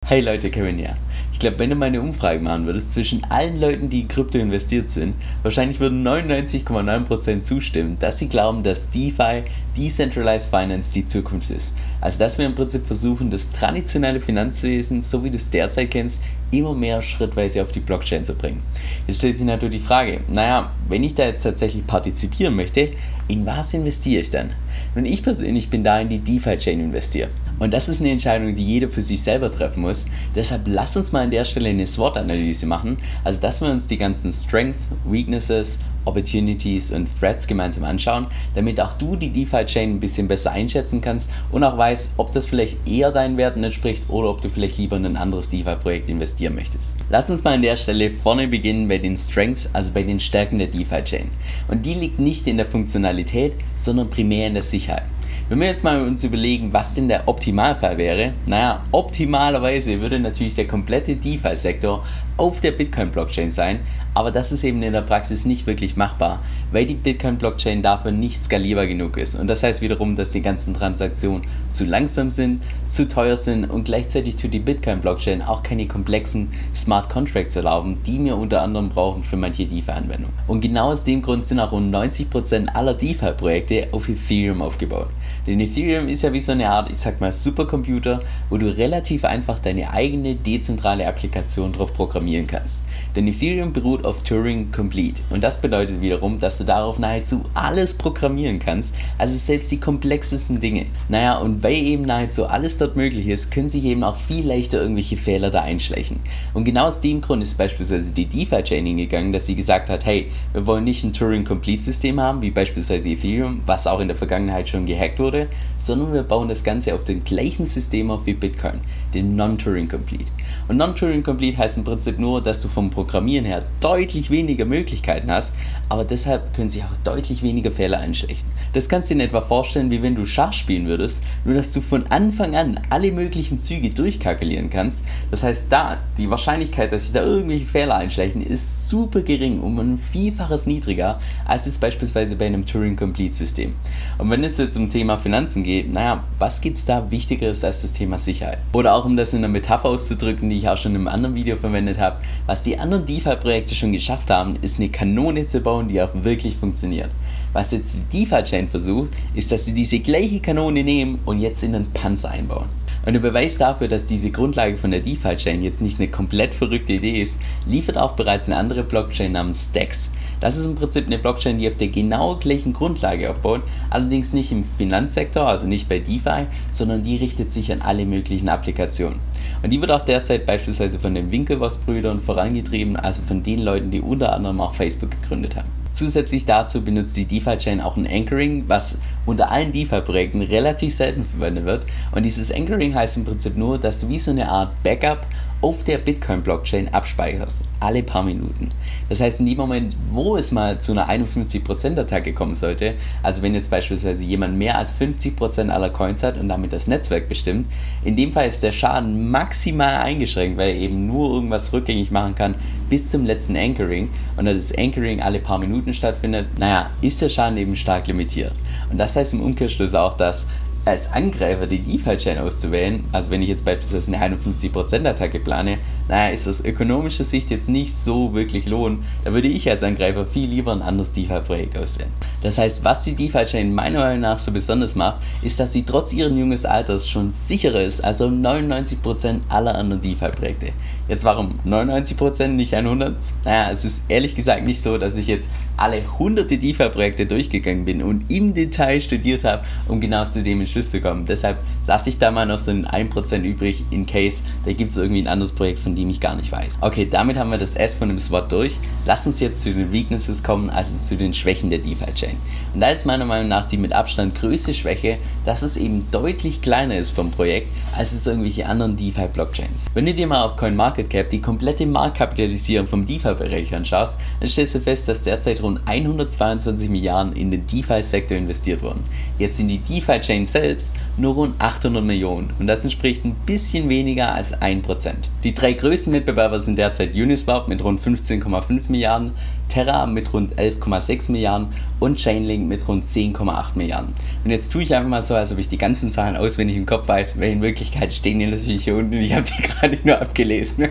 Hey Leute, Kevin hier. Ich glaube, wenn du mal eine Umfrage machen würdest zwischen allen Leuten, die in Krypto investiert sind, wahrscheinlich würden 99,9% zustimmen, dass sie glauben, dass DeFi, Decentralized Finance, die Zukunft ist. Also dass wir im Prinzip versuchen, das traditionelle Finanzwesen, so wie du es derzeit kennst, immer mehr schrittweise auf die Blockchain zu bringen. Jetzt stellt sich natürlich die Frage, wenn ich da jetzt tatsächlich partizipieren möchte, in was investiere ich dann? Nun, ich persönlich bin da in die DeFi-Chain investiert. Und das ist eine Entscheidung, die jeder für sich selber treffen muss. Deshalb lass uns mal an der Stelle eine SWOT-Analyse machen. Also, dass wir uns die ganzen Strengths, Weaknesses, Opportunities und Threats gemeinsam anschauen, damit auch du die DeFi-Chain ein bisschen besser einschätzen kannst und auch weißt, ob das vielleicht eher deinen Werten entspricht oder ob du vielleicht lieber in ein anderes DeFi-Projekt investieren möchtest. Lass uns mal an der Stelle vorne beginnen bei den Strengths, also bei den Stärken der DeFi-Chain. Und die liegt nicht in der Funktionalität, sondern primär in der Sicherheit. Wenn wir jetzt mal uns überlegen, was denn der Optimalfall wäre, optimalerweise würde natürlich der komplette DeFi-Sektor auf der Bitcoin-Blockchain sein, aber das ist eben in der Praxis nicht wirklich machbar, weil die Bitcoin-Blockchain dafür nicht skalierbar genug ist. Und das heißt wiederum, dass die ganzen Transaktionen zu langsam sind, zu teuer sind und gleichzeitig tut die Bitcoin-Blockchain auch keine komplexen Smart Contracts erlauben, die wir unter anderem brauchen für manche DeFi-Anwendungen. Und genau aus dem Grund sind auch rund 90% aller DeFi-Projekte auf Ethereum aufgebaut. Denn Ethereum ist ja wie so eine Art, Supercomputer, wo du relativ einfach deine eigene dezentrale Applikation drauf programmieren kannst. Denn Ethereum beruht auf Turing Complete und das bedeutet wiederum, dass du darauf nahezu alles programmieren kannst, also selbst die komplexesten Dinge. Und weil eben nahezu alles dort möglich ist, können sich eben auch viel leichter irgendwelche Fehler da einschleichen. Und genau aus dem Grund ist beispielsweise die DeFi-Chain hingegangen, dass sie gesagt hat, hey, wir wollen nicht ein Turing Complete System haben, wie beispielsweise Ethereum, was auch in der Vergangenheit schon gehackt wurde, sondern wir bauen das Ganze auf dem gleichen System auf wie Bitcoin, den Non-Turing Complete. Und Non-Turing Complete heißt im Prinzip nur, dass du vom Programmieren her deutlich weniger Möglichkeiten hast, aber deshalb können sich auch deutlich weniger Fehler einschleichen. Das kannst du dir in etwa vorstellen, wie wenn du Schach spielen würdest, nur dass du von Anfang an alle möglichen Züge durchkalkulieren kannst. Das heißt, die Wahrscheinlichkeit, dass sich da irgendwelche Fehler einschleichen, ist super gering, um ein Vielfaches niedriger, als es beispielsweise bei einem Turing Complete System. Und wenn es jetzt um Thema Finanzen geht, was gibt es da Wichtigeres als das Thema Sicherheit? Oder auch um das in einer Metapher auszudrücken, die ich auch schon in einem anderen Video verwendet habe, was die anderen DeFi-Projekte schon geschafft haben, ist eine Kanone zu bauen, die auch wirklich funktioniert. Was jetzt die DeFi-Chain versucht, ist, dass sie diese gleiche Kanone nehmen und jetzt in einen Panzer einbauen. Und der Beweis dafür, dass diese Grundlage von der DeFi-Chain jetzt nicht eine komplett verrückte Idee ist, liefert auch bereits eine andere Blockchain namens Stacks. Das ist im Prinzip eine Blockchain, die auf der genau gleichen Grundlage aufbaut, allerdings nicht im Finanzsektor, also nicht bei DeFi, sondern die richtet sich an alle möglichen Applikationen. Und die wird auch derzeit beispielsweise von den Winklevoss-Brüdern vorangetrieben, also von den Leuten, die unter anderem auch Facebook gegründet haben. Zusätzlich dazu benutzt die DeFi-Chain auch ein Anchoring, was unter allen DeFi-Projekten relativ selten verwendet wird. Und dieses Anchoring heißt im Prinzip nur, dass du wie so eine Art Backup auf der Bitcoin-Blockchain abspeicherst, alle paar Minuten. Das heißt, in dem Moment, wo es mal zu einer 51%-Attacke kommen sollte, also wenn jetzt beispielsweise jemand mehr als 50% aller Coins hat und damit das Netzwerk bestimmt, in dem Fall ist der Schaden maximal eingeschränkt, weil er eben nur irgendwas rückgängig machen kann bis zum letzten Anchoring und da das Anchoring alle paar Minuten stattfindet, ist der Schaden eben stark limitiert. Und das heißt im Umkehrschluss auch, dass als Angreifer die DeFi-Chain auszuwählen, also wenn ich jetzt beispielsweise eine 51%-Attacke plane, ist aus ökonomischer Sicht jetzt nicht so wirklich lohn. Da würde ich als Angreifer viel lieber ein anderes DeFi-Projekt auswählen. Das heißt, was die DeFi-Chain meiner Meinung nach so besonders macht, ist, dass sie trotz ihren jungen Alters schon sicherer ist als 99% aller anderen DeFi-Projekte. Jetzt warum 99%, nicht 100%? Es ist ehrlich gesagt nicht so, dass ich jetzt alle hunderte DeFi-Projekte durchgegangen bin und im Detail studiert habe, um genau zu dem Entschluss zu kommen. Deshalb lasse ich da mal noch so ein 1% übrig, in case da gibt es irgendwie ein anderes Projekt, von dem ich gar nicht weiß. Okay, damit haben wir das S von dem SWOT durch. Lass uns jetzt zu den Weaknesses kommen, also zu den Schwächen der DeFi-Chain. Und da ist meiner Meinung nach die mit Abstand größte Schwäche, dass es eben deutlich kleiner ist vom Projekt, als jetzt irgendwelche anderen DeFi-Blockchains. Wenn du dir mal auf CoinMarketCap die komplette Marktkapitalisierung vom DeFi-Bereich anschaust, dann stellst du fest, dass derzeit rund 122 Milliarden in den DeFi-Sektor investiert wurden. Jetzt in die DeFi-Chain selbst nur rund 800 Millionen und das entspricht ein bisschen weniger als 1%. Die drei größten Mitbewerber sind derzeit Uniswap mit rund 15,5 Milliarden, Terra mit rund 11,6 Milliarden und Chainlink mit rund 10,8 Milliarden. Und jetzt tue ich einfach mal so, als ob ich die ganzen Zahlen auswendig im Kopf weiß, weil in Wirklichkeit stehen die natürlich hier unten und ich habe die gerade nur abgelesen.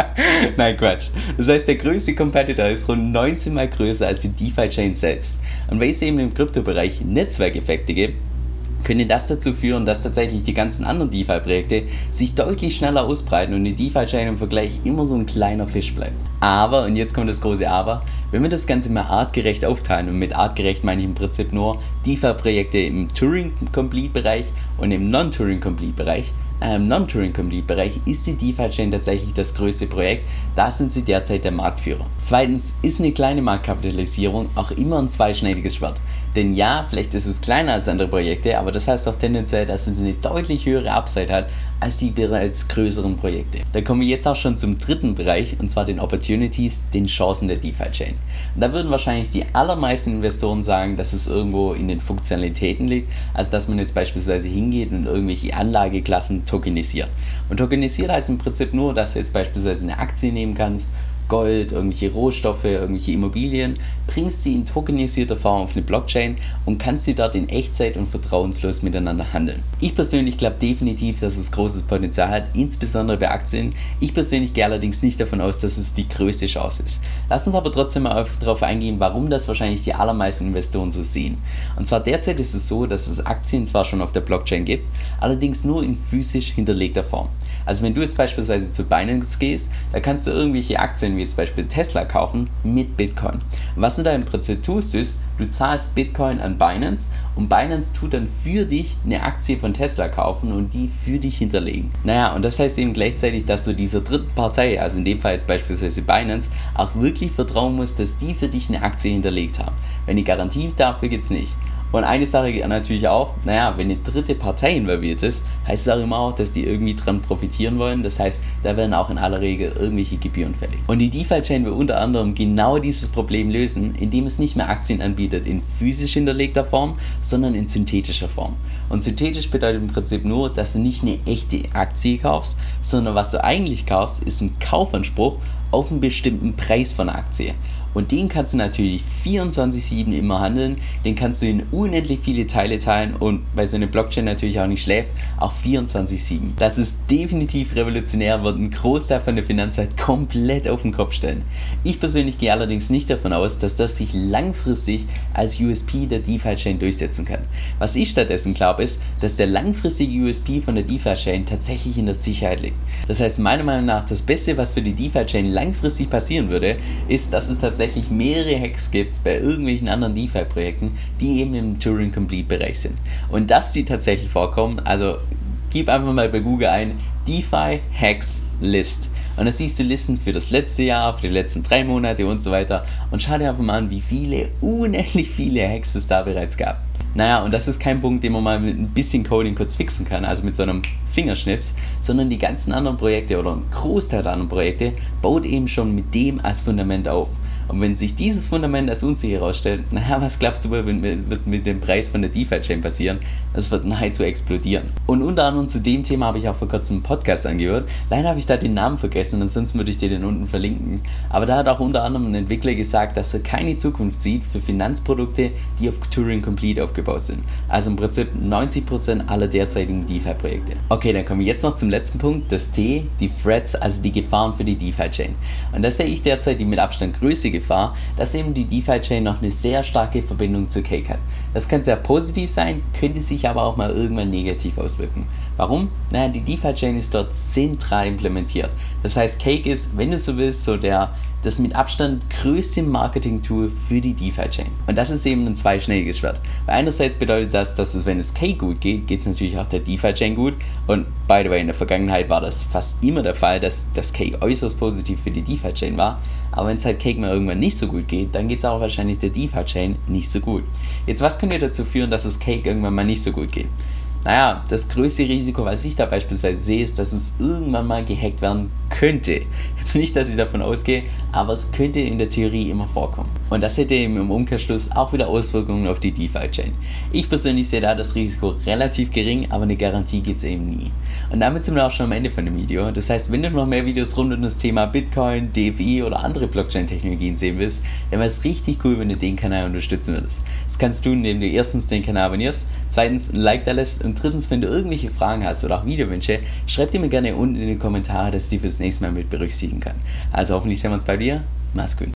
Nein, Quatsch. Das heißt, der größte Competitor ist rund 19 mal größer als die DeFi-Chain selbst. Und weil es eben im Kryptobereich Netzwerkeffekte gibt, könnte das dazu führen, dass tatsächlich die ganzen anderen DeFi-Projekte sich deutlich schneller ausbreiten und die DeFi-Chain im Vergleich immer so ein kleiner Fisch bleibt. Aber, und jetzt kommt das große Aber, wenn wir das Ganze mal artgerecht aufteilen, und mit artgerecht meine ich im Prinzip nur DeFi-Projekte im Turing-Complete-Bereich und im Non-Turing-Complete-Bereich, im Non-Turing-Complete-Bereich ist die DeFi-Chain tatsächlich das größte Projekt, da sind sie derzeit der Marktführer. Zweitens ist eine kleine Marktkapitalisierung auch immer ein zweischneidiges Schwert. Denn ja, vielleicht ist es kleiner als andere Projekte, aber das heißt auch tendenziell, dass es eine deutlich höhere Upside hat als die bereits größeren Projekte. Da kommen wir jetzt auch schon zum dritten Bereich, und zwar den Opportunities, den Chancen der DeFi-Chain. Und da würden wahrscheinlich die allermeisten Investoren sagen, dass es irgendwo in den Funktionalitäten liegt, also dass man jetzt beispielsweise hingeht und irgendwelche Anlageklassen tokenisiert. Und tokenisiert heißt im Prinzip nur, dass du jetzt beispielsweise eine Aktie nehmen kannst, Gold, irgendwelche Rohstoffe, irgendwelche Immobilien, bringst sie in tokenisierter Form auf eine Blockchain und kannst sie dort in Echtzeit und vertrauenslos miteinander handeln. Ich persönlich glaube definitiv, dass es großes Potenzial hat, insbesondere bei Aktien. Ich persönlich gehe allerdings nicht davon aus, dass es die größte Chance ist. Lass uns aber trotzdem mal darauf eingehen, warum das wahrscheinlich die allermeisten Investoren so sehen. Und zwar derzeit ist es so, dass es Aktien zwar schon auf der Blockchain gibt, allerdings nur in physisch hinterlegter Form. Also wenn du jetzt beispielsweise zu Binance gehst, da kannst du irgendwelche Aktien wie zum Beispiel Tesla kaufen mit Bitcoin. Und was du da im Prinzip tust, ist, du zahlst Bitcoin an Binance und Binance tut dann für dich eine Aktie von Tesla kaufen und die für dich hinterlegen. Naja, und das heißt eben gleichzeitig, dass du dieser dritten Partei, also in dem Fall jetzt beispielsweise Binance, auch wirklich vertrauen musst, dass die für dich eine Aktie hinterlegt haben. Wenn die Garantie dafür gibt es nicht. Und eine Sache natürlich auch, naja, wenn eine dritte Partei involviert ist, heißt es auch immer auch, dass die irgendwie dran profitieren wollen. Das heißt, da werden auch in aller Regel irgendwelche Gebühren fällig. Und die DeFi-Chain will unter anderem genau dieses Problem lösen, indem es nicht mehr Aktien anbietet in physisch hinterlegter Form, sondern in synthetischer Form. Und synthetisch bedeutet im Prinzip nur, dass du nicht eine echte Aktie kaufst, sondern was du eigentlich kaufst, ist ein Kaufanspruch auf einen bestimmten Preis von einer Aktie. Und den kannst du natürlich 24/7 immer handeln, den kannst du in unendlich viele Teile teilen und weil so eine Blockchain natürlich auch nicht schläft, auch 24/7. Das ist definitiv revolutionär, wird einen Großteil von der Finanzwelt komplett auf den Kopf stellen. Ich persönlich gehe allerdings nicht davon aus, dass das sich langfristig als USP der DeFi-Chain durchsetzen kann. Was ich stattdessen glaube ist, dass der langfristige USP von der DeFi-Chain tatsächlich in der Sicherheit liegt. Das heißt meiner Meinung nach, das Beste, was für die DeFi-Chain langfristig passieren würde, ist, dass es tatsächlich mehrere Hacks gibt bei irgendwelchen anderen DeFi-Projekten, die eben im Turing-Complete-Bereich sind. Und dass die tatsächlich vorkommen, also gib einfach mal bei Google ein DeFi Hacks List. Und da siehst du Listen für das letzte Jahr, für die letzten 3 Monate und so weiter. Und schau dir einfach mal an, wie unendlich viele Hacks es da bereits gab. Naja, und das ist kein Punkt, den man mal mit ein bisschen Coding kurz fixen kann, also mit so einem Fingerschnips, sondern die ganzen anderen Projekte oder ein Großteil der anderen Projekte baut eben schon mit dem als Fundament auf. Und wenn sich dieses Fundament als unsicher herausstellt, naja, was glaubst du, wird mit dem Preis von der DeFi-Chain passieren? Das wird nahezu explodieren. Und unter anderem zu dem Thema habe ich auch vor kurzem einen Podcast angehört. Leider habe ich da den Namen vergessen, ansonsten würde ich dir den unten verlinken. Aber da hat auch unter anderem ein Entwickler gesagt, dass er keine Zukunft sieht für Finanzprodukte, die auf Turing Complete aufgebaut sind. Also im Prinzip 90% aller derzeitigen DeFi-Projekte. Okay, dann kommen wir jetzt noch zum letzten Punkt, das T, die Threats, also die Gefahren für die DeFi-Chain. Und das sehe ich derzeit die mit Abstand größte Gefahr, dass eben die DeFi-Chain noch eine sehr starke Verbindung zu Cake hat. Das kann sehr positiv sein, könnte sich aber auch mal irgendwann negativ auswirken. Warum? Naja, die DeFi-Chain ist dort zentral implementiert. Das heißt, Cake ist, wenn du so willst, so das mit Abstand größte Marketing-Tool für die DeFi-Chain. Und das ist eben ein zweischneidiges Schwert. Weil einerseits bedeutet das, dass es, wenn es Cake gut geht, geht es natürlich auch der DeFi-Chain gut. Und by the way, in der Vergangenheit war das fast immer der Fall, dass das Cake äußerst positiv für die DeFi-Chain war. Aber wenn es halt Cake mal irgendwann nicht so gut geht, dann geht es auch wahrscheinlich der DeFi-Chain nicht so gut. Jetzt, was könnte dazu führen, dass es Cake irgendwann mal nicht so gut geht? Naja, das größte Risiko, was ich da beispielsweise sehe, ist, dass es irgendwann mal gehackt werden könnte. Jetzt nicht, dass ich davon ausgehe, aber es könnte in der Theorie immer vorkommen. Und das hätte eben im Umkehrschluss auch wieder Auswirkungen auf die DeFi-Chain. Ich persönlich sehe da das Risiko relativ gering, aber eine Garantie gibt es eben nie. Und damit sind wir auch schon am Ende von dem Video. Das heißt, wenn du noch mehr Videos rund um das Thema Bitcoin, DFI oder andere Blockchain-Technologien sehen willst, dann wäre es richtig cool, wenn du den Kanal unterstützen würdest. Das kannst du, indem du erstens den Kanal abonnierst, zweitens ein Like da lässt und drittens, wenn du irgendwelche Fragen hast oder auch Videowünsche, schreib die mir gerne unten in die Kommentare, dass ich die fürs nächste Mal mit berücksichtigen kann. Also hoffentlich sehen wir uns bei dir. Mach's gut.